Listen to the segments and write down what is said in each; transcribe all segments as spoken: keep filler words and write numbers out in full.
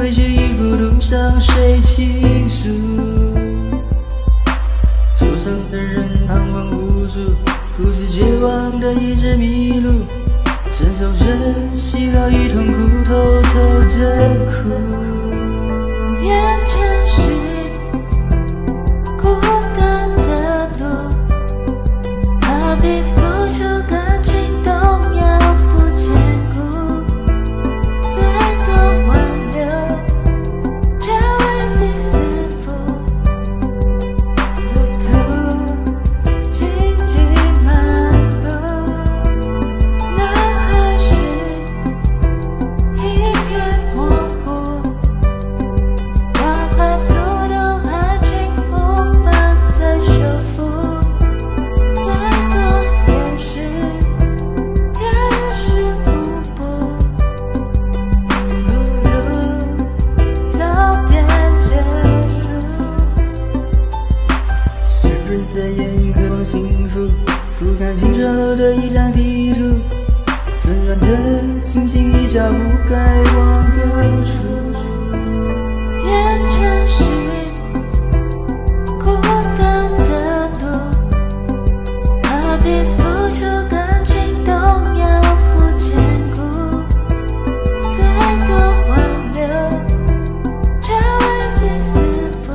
回去已孤独向谁倾诉？受伤的人彷徨无助，哭泣绝望的一直迷路，承受着喜乐与痛苦，偷偷的哭。 眼前是孤单的路，怕比付出感情动摇不坚固，再多挽留却为己死负，路途荆棘漫步，脑海是一片模糊，哪怕速度爱情无法再修复，再多掩饰也是不补，不如早点结束。 岁月的眼影渴望幸福，俯瞰平顺后的一张地图，纷乱的心情一脚步该往何处？ 眼前是孤单的路，怕比付出感情动摇不坚固，再多挽留却为己死负，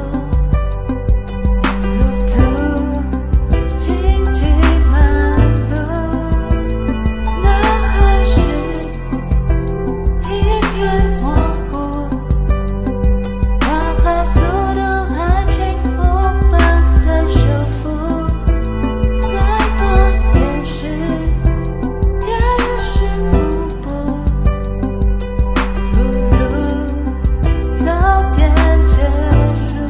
路途荆棘漫步，脑海是一片模糊，哪怕速度爱情无法再修复，再多掩饰也是不补，不如早点结束。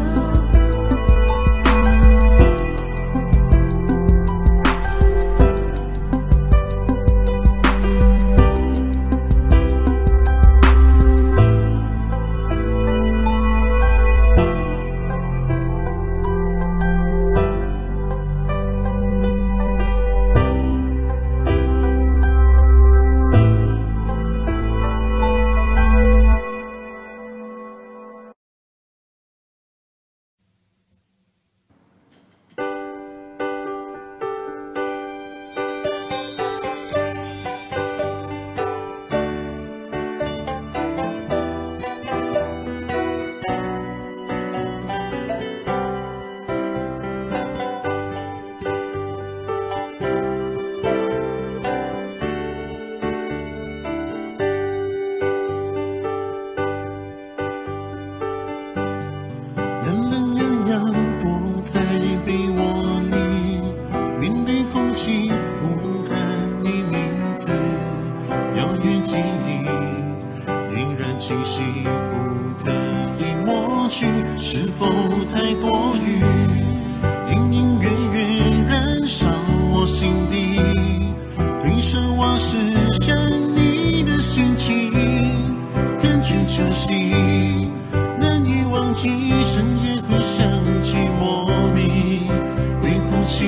懒懒洋洋躲在被窝里，面对空气呼喊你名字，遥远记忆依然清晰，不可以抹去，是否太多余？隐隐约约燃烧我心底，推手往事想你的心情，看春秋夕。难以忘记，深夜会想起，莫名会哭泣。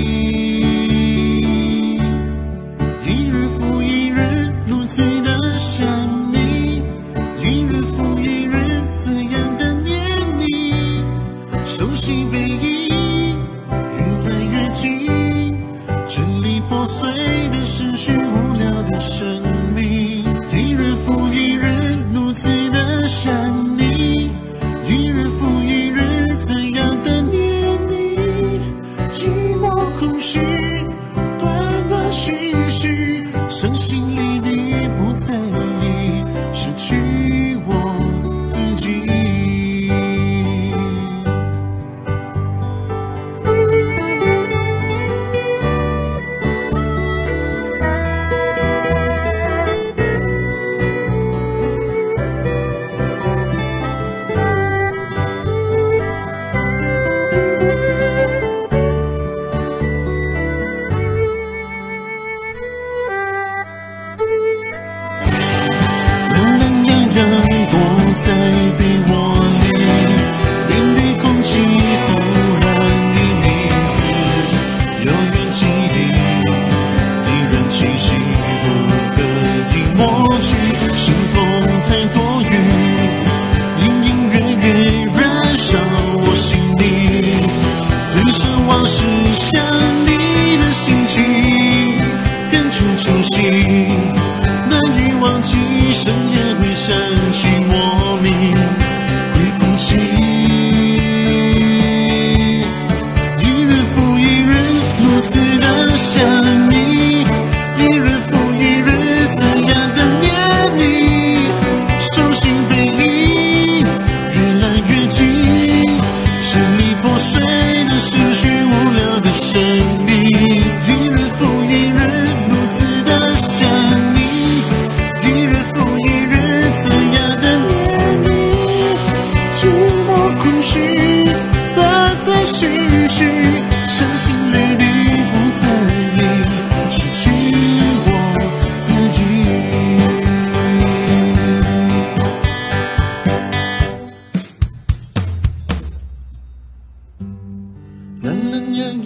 一日复一日，如此的想你；一日复一日，怎样的念你？熟悉背影越来越近，支离破碎的失去，无聊的生命。一日复一日，如此的想你。一日复一日，怎样的念你？寂寞空虚，断断续续，伤心离离，不在意失去我自己。在被窝里，面对空气呼喊你名字，遥远记忆依然清晰，不可以抹去，是否太多余？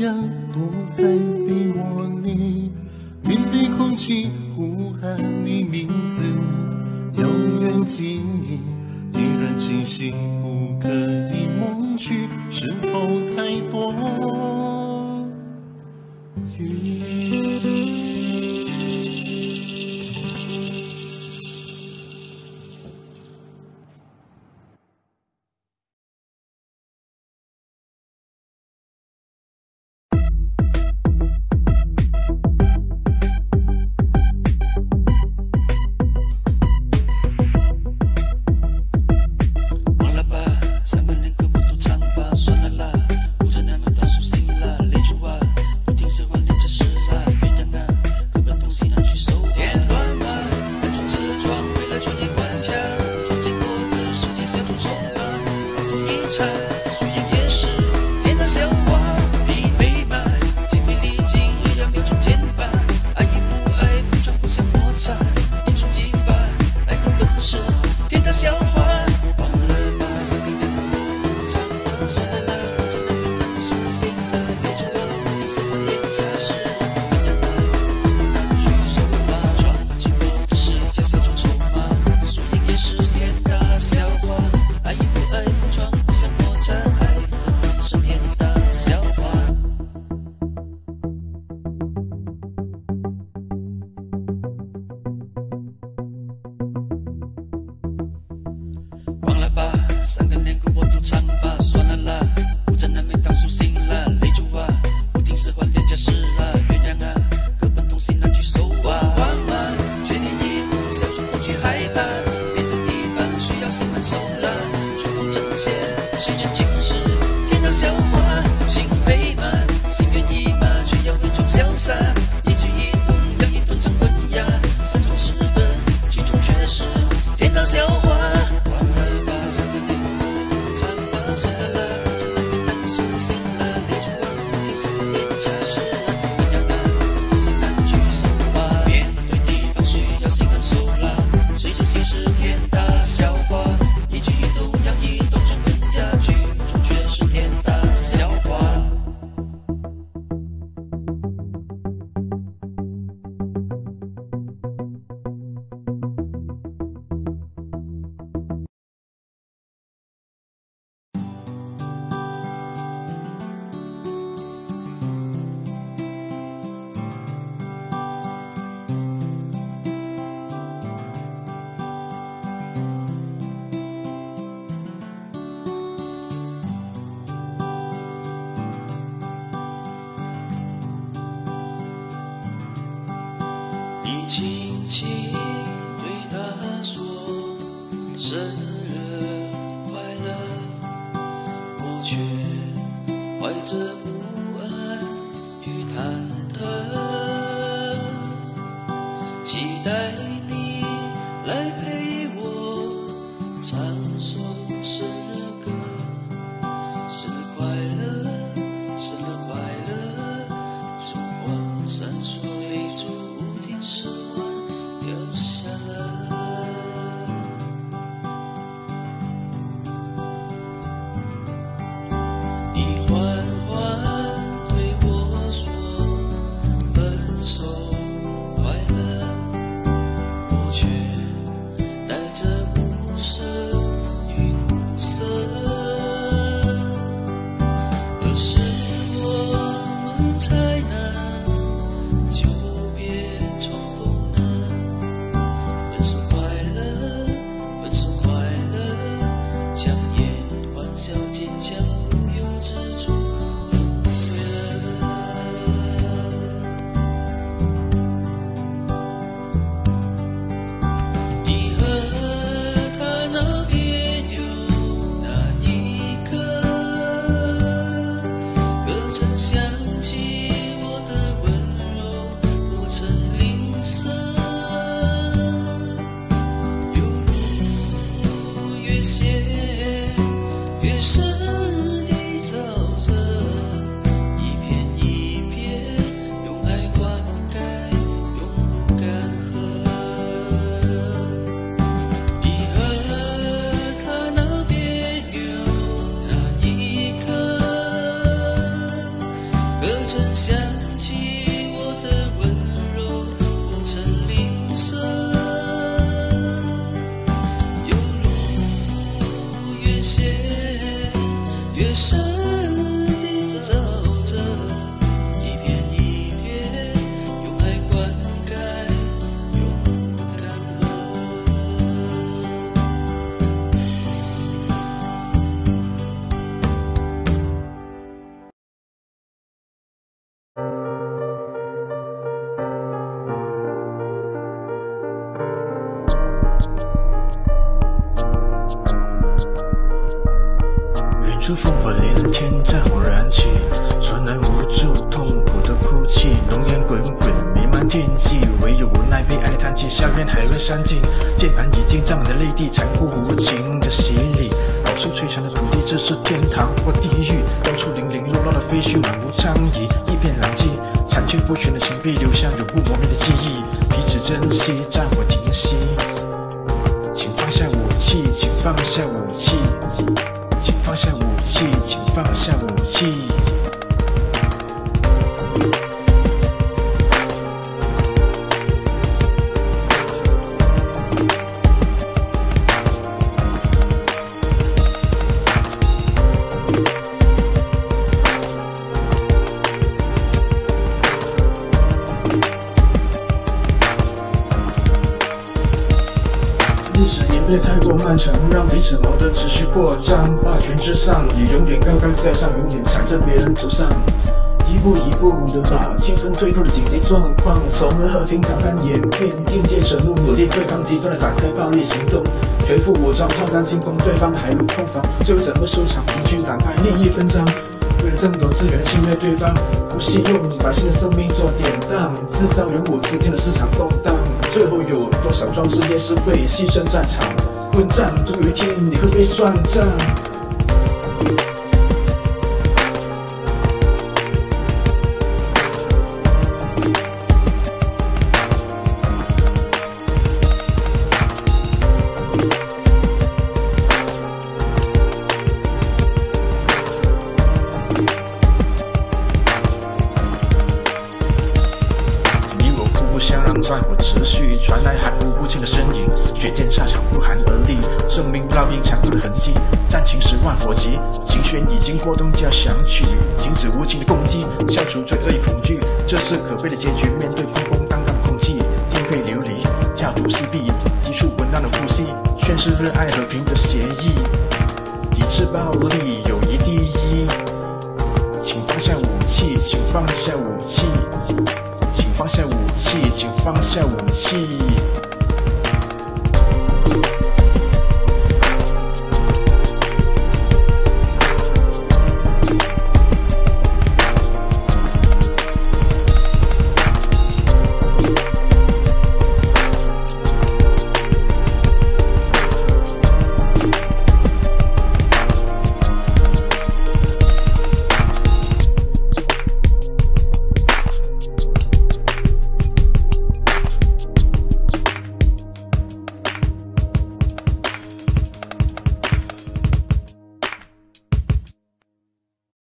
样躲在被窝里，面对空气呼喊你名字，遥远记忆依然清晰，不可以抹去，是否太多余？ 三个脸骨我都唱吧，算了啦，不争难免当属性啦，累住啊，不停使唤廉价事啊，原谅啊，各奔东西难去收啊，慌吗？全力以赴，消除恐惧害怕，别的地方需要心狠手辣，出风筝线，谁人尽是天大笑话，心悲吗？心愿意吗？却要伪装潇洒，一举一动让一顿成文雅，三中十分，其中却是天大笑话。算了啦，真的别当属性啦，累住啊，不听什么廉价事啊，原谅啊，很多事难去收吧。面对地方需要心狠手辣，谁是竟是天大笑话？一举一动让一段成文雅，剧中却是天大笑话。你轻轻对他说生日快乐，我却怀着不安与忐忑，期待你来陪我唱首生日歌，生日快乐，生日快乐，烛光闪烁，泪珠无定时光掉下了。你缓缓对我说分手快乐，我却带着不舍与苦涩。何时我们才能久别重逢呢？分手快乐，分手快乐，强颜欢笑，坚强不由自主轮回了。你和他闹别扭那一刻，可曾想起我的温柔不曾吝啬？有路越险越深地走着，一片一片用爱灌溉，永不干涸。你和他闹别扭那一刻，可越陷越深地走着，一片一片用爱灌溉，勇敢远处烽火连天，战火燃起，传来无助痛苦的哭泣，浓烟滚滚弥漫天际，唯有无奈被爱的叹气。硝烟还未散尽，键盘已经沾满了泪滴，残酷无情的洗礼。到处摧残的土地，这是天堂或地狱？到处零零落落的废墟，满目疮痍，一片狼藉。残缺不全的情被留下永不磨灭的记忆，彼此珍惜，战火停息。请放下武器，请放下武器。请放下武器，请放下武器。历史演变太过漫长，让彼此矛盾持续扩张。霸权至上，也永远高高在上，永远踩在别人头上。一步一步的把气氛推入了紧急状况，从和平谈判演变，境界沉入努力对抗，极端的展开暴力行动，全副武装炮弹进攻对方海陆空防，最后怎么收场？族群党派利益分赃，为了争夺资源侵略对方，不惜用百姓的生命做典当，制造人我之间的市场动荡。最后有多少壮士烈士会牺牲战场？混战，总有一天你会被转账。相让战火持续，传来含糊不清的呻吟，血溅沙场不寒而栗，生命烙印残酷的痕迹，战情十万火急，琴弦已经拨动交响曲，停止无情的攻击，消除罪恶与恐惧，这是可悲的结局。面对空空荡荡的空气，颠沛流离，家徒四壁，急促温暖的呼吸，宣示热爱和平的协议，抵制暴力，友谊第一。请放下武器，请放下武器。请放下武器，请放下武器。